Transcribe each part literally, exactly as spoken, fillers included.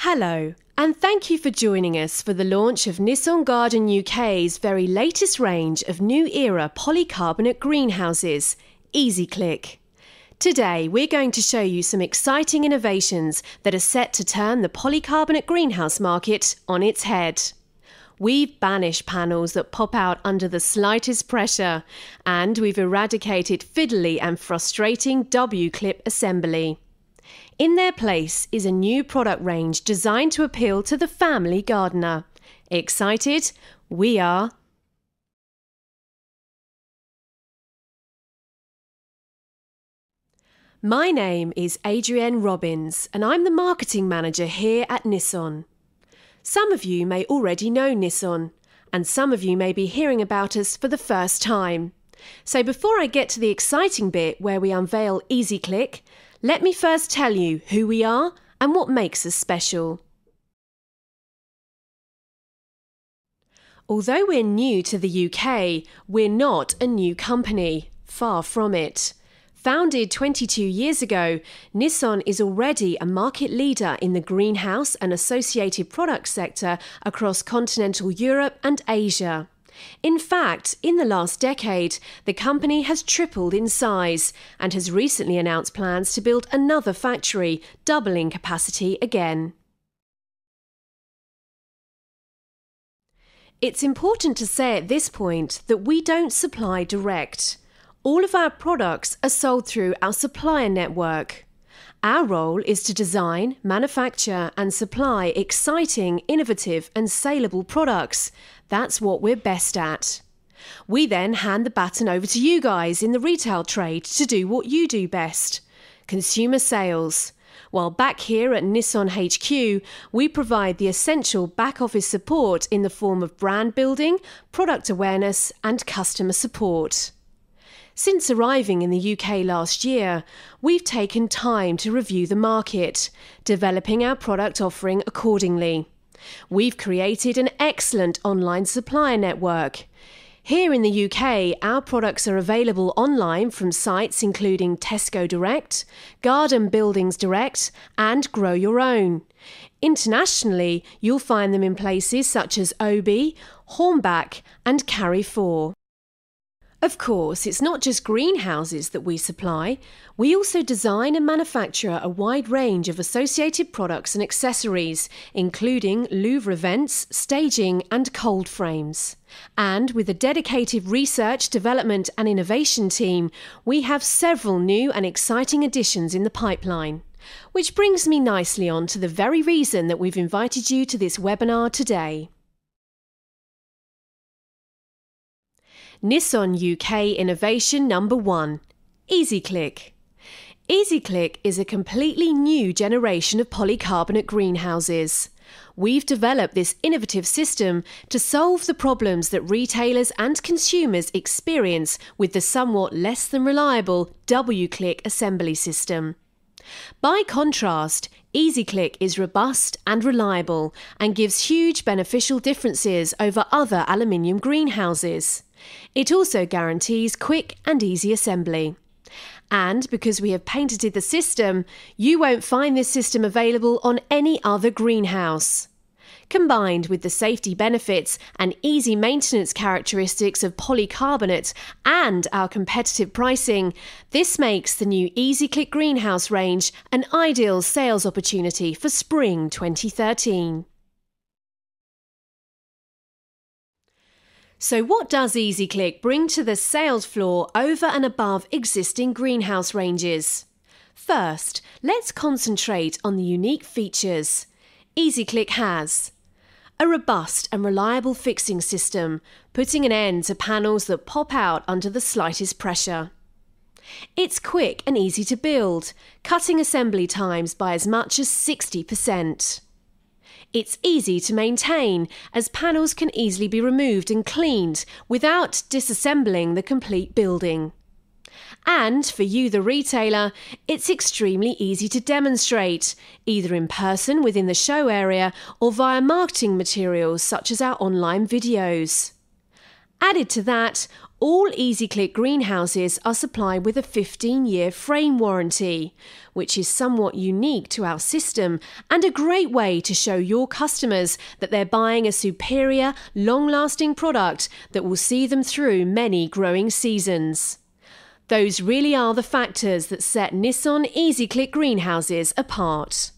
Hello, and thank you for joining us for the launch of Nison Garden U K's very latest range of new era polycarbonate greenhouses, Eazi-Click. Today we're going to show you some exciting innovations that are set to turn the polycarbonate greenhouse market on its head. We've banished panels that pop out under the slightest pressure, and we've eradicated fiddly and frustrating W-clip assembly. In their place is a new product range designed to appeal to the family gardener. Excited? We are. My name is Adrienne Robbins, and I'm the marketing manager here at Nison. Some of you may already know Nison, and some of you may be hearing about us for the first time. So before I get to the exciting bit where we unveil Eazi-Click, let me first tell you who we are and what makes us special. Although we're new to the U K, we're not a new company. Far from it. Founded twenty-two years ago, Nison is already a market leader in the greenhouse and associated product sector across continental Europe and Asia. In fact, in the last decade, the company has tripled in size and has recently announced plans to build another factory, doubling capacity again. It's important to say at this point that we don't supply direct. All of our products are sold through our supplier network. Our role is to design, manufacture and supply exciting, innovative and saleable products. That's what we're best at. We then hand the baton over to you guys in the retail trade to do what you do best, consumer sales. While back here at Nison H Q, we provide the essential back office support in the form of brand building, product awareness and customer support. Since arriving in the U K last year, we've taken time to review the market, developing our product offering accordingly. We've created an excellent online supplier network. Here in the U K, our products are available online from sites including Tesco Direct, Garden Buildings Direct and Grow Your Own. Internationally, you'll find them in places such as Obi, Hornbach and Carrefour. Of course, it's not just greenhouses that we supply. We also design and manufacture a wide range of associated products and accessories, including louvre vents, staging and cold frames. And with a dedicated research, development and innovation team, we have several new and exciting additions in the pipeline. Which brings me nicely on to the very reason that we've invited you to this webinar today. Nison U K innovation number one, Eazi-Click. Eazi-Click is a completely new generation of polycarbonate greenhouses. We've developed this innovative system to solve the problems that retailers and consumers experience with the somewhat less than reliable W-Click assembly system. By contrast, Eazi-Click is robust and reliable and gives huge beneficial differences over other aluminium greenhouses. It also guarantees quick and easy assembly. And because we have patented the system, you won't find this system available on any other greenhouse. Combined with the safety benefits and easy maintenance characteristics of polycarbonate and our competitive pricing, this makes the new Eazi-Click greenhouse range an ideal sales opportunity for spring twenty thirteen. So what does Eazi-Click bring to the sales floor over and above existing greenhouse ranges? First, let's concentrate on the unique features. Eazi-Click has a robust and reliable fixing system, putting an end to panels that pop out under the slightest pressure. It's quick and easy to build, cutting assembly times by as much as sixty percent. It's easy to maintain, as panels can easily be removed and cleaned without disassembling the complete building. And for you, the retailer, it's extremely easy to demonstrate, either in person within the show area or via marketing materials such as our online videos. Added to that, All Eazi-Click greenhouses are supplied with a fifteen year frame warranty, which is somewhat unique to our system and a great way to show your customers that they're buying a superior, long-lasting product that will see them through many growing seasons. Those really are the factors that set Nison Eazi-Click greenhouses apart.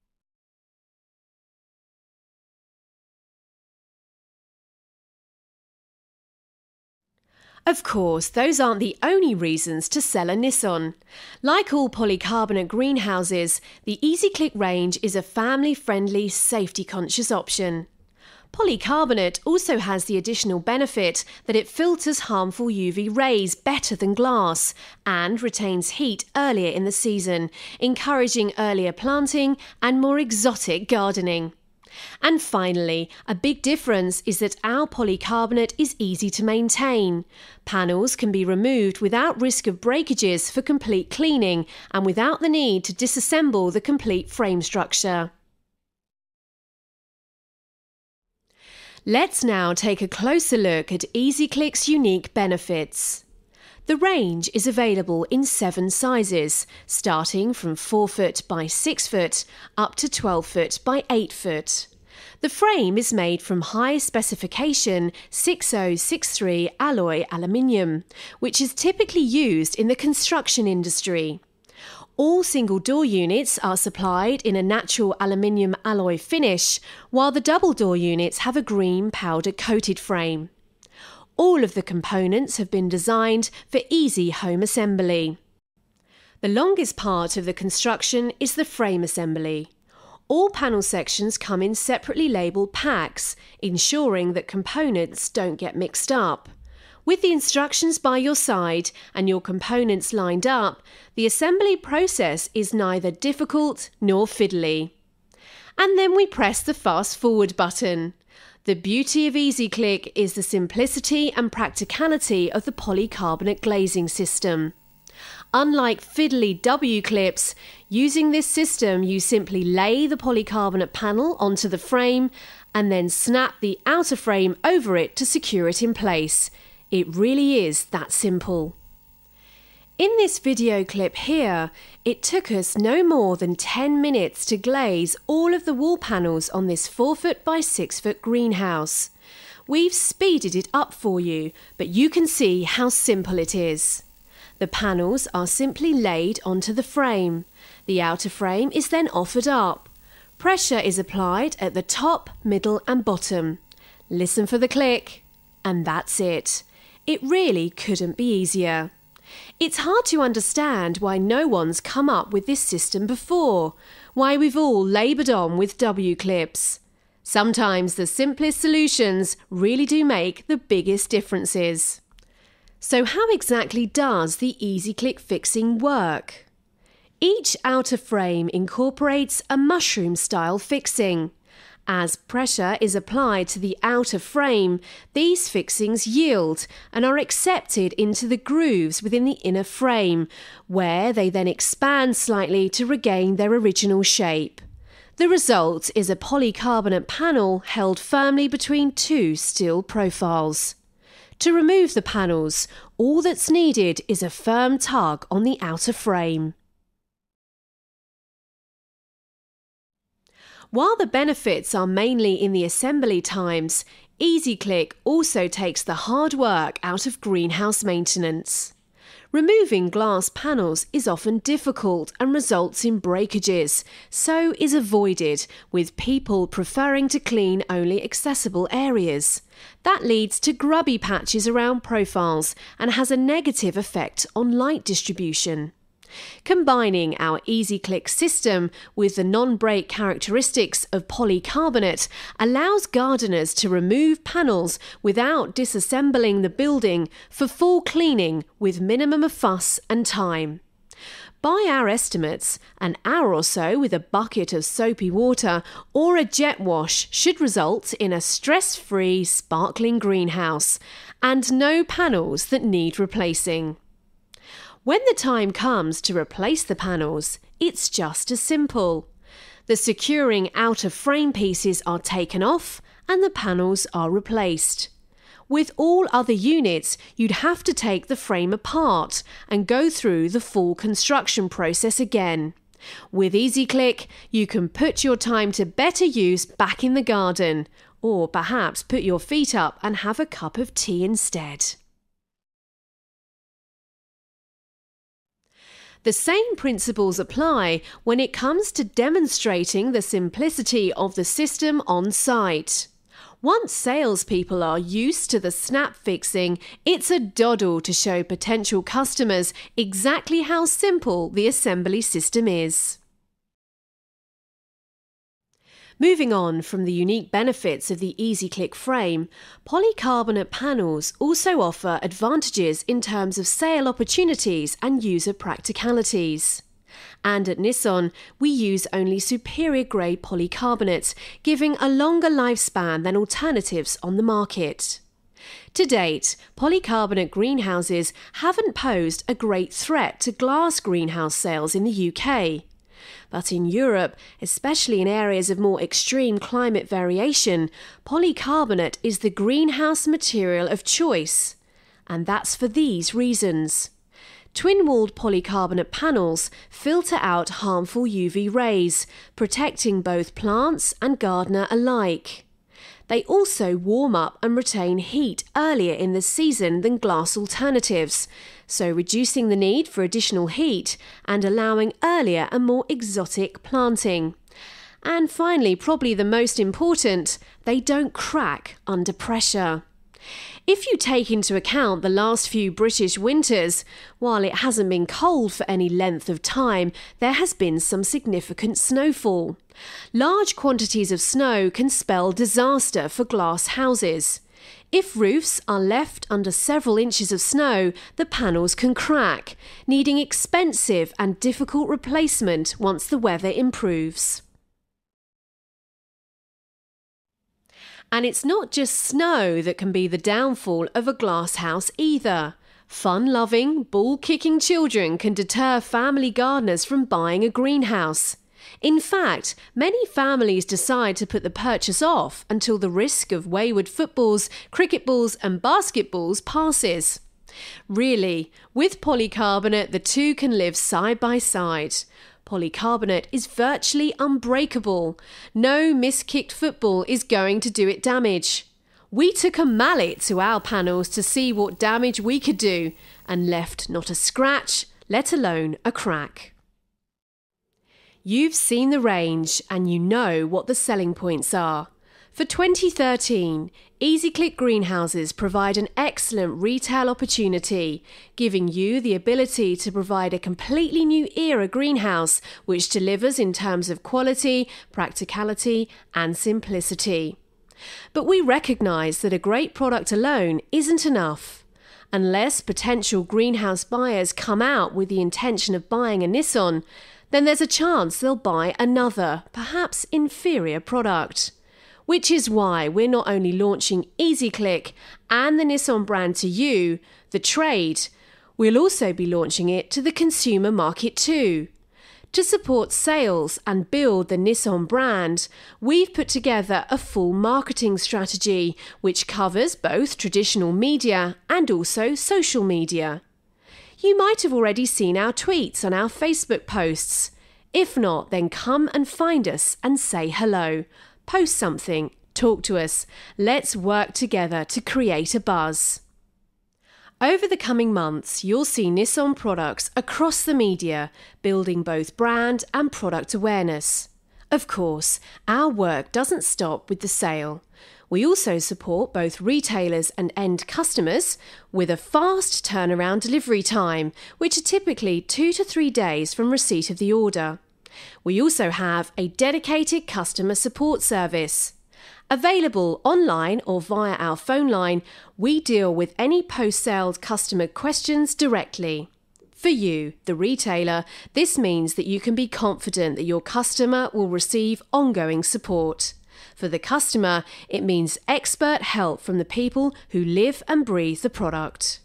Of course, those aren't the only reasons to sell a Nison. Like all polycarbonate greenhouses, the Eazi-Click range is a family-friendly, safety-conscious option. Polycarbonate also has the additional benefit that it filters harmful U V rays better than glass and retains heat earlier in the season, encouraging earlier planting and more exotic gardening. And finally, a big difference is that our polycarbonate is easy to maintain. Panels can be removed without risk of breakages for complete cleaning and without the need to disassemble the complete frame structure. Let's now take a closer look at Eazi-Click's unique benefits. The range is available in seven sizes, starting from four foot by six foot up to twelve foot by eight foot. The frame is made from high specification six oh six three alloy aluminium, which is typically used in the construction industry. All single door units are supplied in a natural aluminium alloy finish, while the double door units have a green powder coated frame. All of the components have been designed for easy home assembly. The longest part of the construction is the frame assembly. All panel sections come in separately labelled packs, ensuring that components don't get mixed up. With the instructions by your side and your components lined up, the assembly process is neither difficult nor fiddly. And then we press the fast forward button. The beauty of Eazi-Click is the simplicity and practicality of the polycarbonate glazing system. Unlike fiddly W-clips, using this system you simply lay the polycarbonate panel onto the frame and then snap the outer frame over it to secure it in place. It really is that simple. In this video clip here, it took us no more than ten minutes to glaze all of the wall panels on this four foot by six foot greenhouse. We've speeded it up for you, but you can see how simple it is. The panels are simply laid onto the frame. The outer frame is then offered up. Pressure is applied at the top, middle and bottom. Listen for the click. And that's it. It really couldn't be easier. It's hard to understand why no one's come up with this system before, why we've all laboured on with W-clips. Sometimes the simplest solutions really do make the biggest differences. So how exactly does the Eazi-Click fixing work? Each outer frame incorporates a mushroom-style fixing. As pressure is applied to the outer frame, these fixings yield and are accepted into the grooves within the inner frame, where they then expand slightly to regain their original shape. The result is a polycarbonate panel held firmly between two steel profiles. To remove the panels, all that's needed is a firm tug on the outer frame. While the benefits are mainly in the assembly times, Eazi-Click also takes the hard work out of greenhouse maintenance. Removing glass panels is often difficult and results in breakages, so is avoided, with people preferring to clean only accessible areas. That leads to grubby patches around profiles and has a negative effect on light distribution. Combining our Eazi-Click system with the non-break characteristics of polycarbonate allows gardeners to remove panels without disassembling the building for full cleaning with minimum of fuss and time. By our estimates, an hour or so with a bucket of soapy water or a jet wash should result in a stress-free, sparkling greenhouse and no panels that need replacing. When the time comes to replace the panels, it's just as simple. The securing outer frame pieces are taken off and the panels are replaced. With all other units, you'd have to take the frame apart and go through the full construction process again. With Eazi-Click, you can put your time to better use back in the garden, or perhaps put your feet up and have a cup of tea instead. The same principles apply when it comes to demonstrating the simplicity of the system on site. Once salespeople are used to the snap fixing, it's a doddle to show potential customers exactly how simple the assembly system is. Moving on from the unique benefits of the Eazi-Click frame, polycarbonate panels also offer advantages in terms of sale opportunities and user practicalities. And at Nison, we use only superior grade polycarbonate, giving a longer lifespan than alternatives on the market. To date, polycarbonate greenhouses haven't posed a great threat to glass greenhouse sales in the U K. But in Europe, especially in areas of more extreme climate variation, polycarbonate is the greenhouse material of choice. And that's for these reasons. Twin-walled polycarbonate panels filter out harmful U V rays, protecting both plants and gardener alike. They also warm up and retain heat earlier in the season than glass alternatives, so reducing the need for additional heat and allowing earlier and more exotic planting. And finally, probably the most important, they don't crack under pressure. If you take into account the last few British winters, while it hasn't been cold for any length of time, there has been some significant snowfall. Large quantities of snow can spell disaster for glass houses. If roofs are left under several inches of snow, the panels can crack, needing expensive and difficult replacement once the weather improves. And it's not just snow that can be the downfall of a glass house either. Fun-loving, ball-kicking children can deter family gardeners from buying a greenhouse. In fact, many families decide to put the purchase off until the risk of wayward footballs, cricket balls and basketballs passes. Really, with polycarbonate, the two can live side by side. Polycarbonate is virtually unbreakable. No miskicked football is going to do it damage. We took a mallet to our panels to see what damage we could do and left not a scratch, let alone a crack. You've seen the range and you know what the selling points are. For twenty thirteen, Eazi-Click greenhouses provide an excellent retail opportunity, giving you the ability to provide a completely new era greenhouse which delivers in terms of quality, practicality and simplicity. But we recognise that a great product alone isn't enough. Unless potential greenhouse buyers come out with the intention of buying a Nison, then there's a chance they'll buy another, perhaps inferior product. Which is why we're not only launching Eazi-Click and the Nison brand to you, the trade, we'll also be launching it to the consumer market too. To support sales and build the Nison brand, we've put together a full marketing strategy which covers both traditional media and also social media. You might have already seen our tweets on our Facebook posts. If not, then come and find us and say hello. Post something, talk to us. Let's work together to create a buzz. Over the coming months, you'll see Nison products across the media, building both brand and product awareness. Of course, our work doesn't stop with the sale. We also support both retailers and end customers with a fast turnaround delivery time, which are typically two to three days from receipt of the order. We also have a dedicated customer support service. Available online or via our phone line, we deal with any post-sale customer questions directly. For you, the retailer, this means that you can be confident that your customer will receive ongoing support. For the customer, it means expert help from the people who live and breathe the product.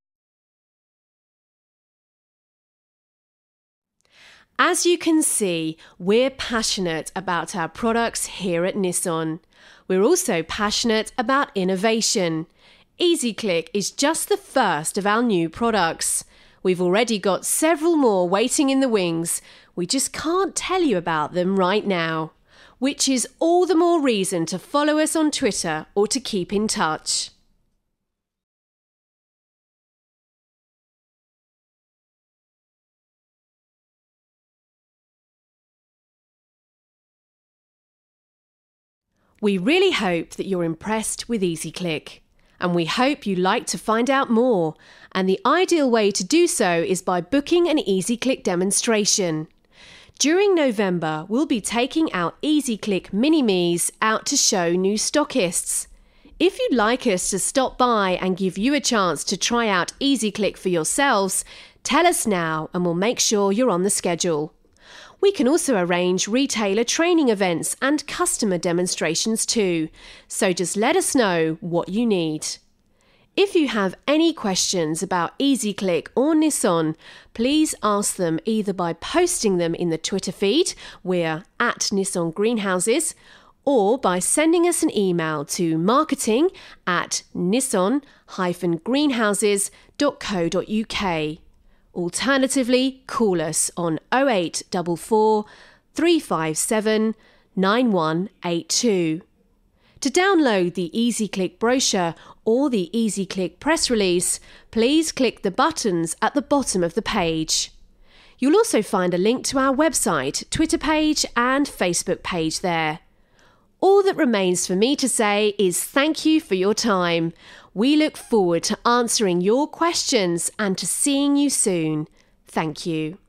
As you can see, we're passionate about our products here at Nison. We're also passionate about innovation. Eazi-Click is just the first of our new products. We've already got several more waiting in the wings. We just can't tell you about them right now, which is all the more reason to follow us on Twitter or to keep in touch. We really hope that you're impressed with Eazi-Click, and we hope you like to find out more, and the ideal way to do so is by booking an Eazi-Click demonstration. During November, we'll be taking our Eazi-Click Mini-Me's out to show new stockists. If you'd like us to stop by and give you a chance to try out Eazi-Click for yourselves, tell us now and we'll make sure you're on the schedule. We can also arrange retailer training events and customer demonstrations too, so just let us know what you need. If you have any questions about Eazi-Click or Nison, please ask them either by posting them in the Twitter feed, we're at Nison Greenhouses, or by sending us an email to marketing at nison dash greenhouses dot co dot uk. Alternatively, call us on oh eight four four, three five seven, nine one eight two. To download the Eazi-Click brochure or the Eazi-Click press release, please click the buttons at the bottom of the page. You'll also find a link to our website, Twitter page and Facebook page there. All that remains for me to say is thank you for your time. We look forward to answering your questions and to seeing you soon. Thank you.